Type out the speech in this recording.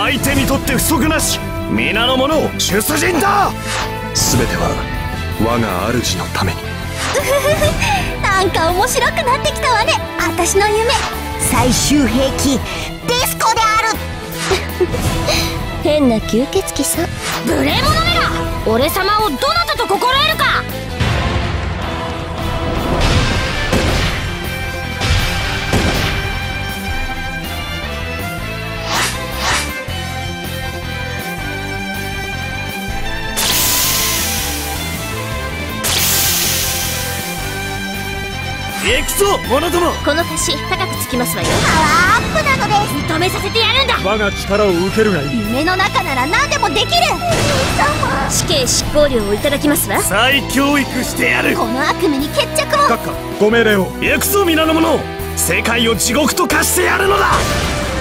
相手にとって不足なし、皆の者出陣だ。全ては我が主のために。 なんか面白くなってきたわね。私の夢、最終兵器ディスコである。変な吸血鬼さん。 無礼者めら、俺様をどなたと心得るか。 行くぞ者ども。 この橋高くつきますわよ。 パワーアップなのです。 認めさせてやるんだ。 我が力を受けるがいい。 夢の中なら何でもできる。 死刑執行料をいただきますわ。 再教育してやる。 この悪夢に決着を。 閣下ご命令を。行くぞ皆の者、世界を地獄と化してやるのだ。